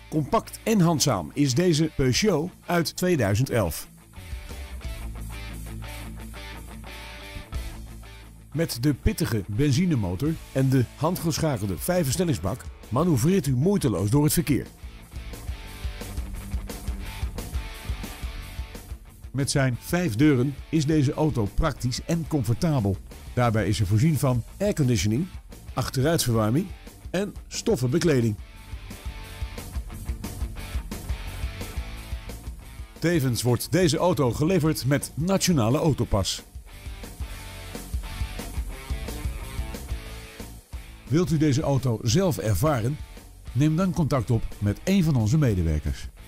Compact en handzaam is deze Peugeot uit 2011. Met de pittige benzinemotor en de handgeschakelde 5-versnellingsbak manoeuvreert u moeiteloos door het verkeer. Met zijn 5 deuren is deze auto praktisch en comfortabel. Daarbij is er voorzien van airconditioning, achteruitverwarming en stoffen bekleding. Tevens wordt deze auto geleverd met Nationale Autopas. Wilt u deze auto zelf ervaren? Neem dan contact op met een van onze medewerkers.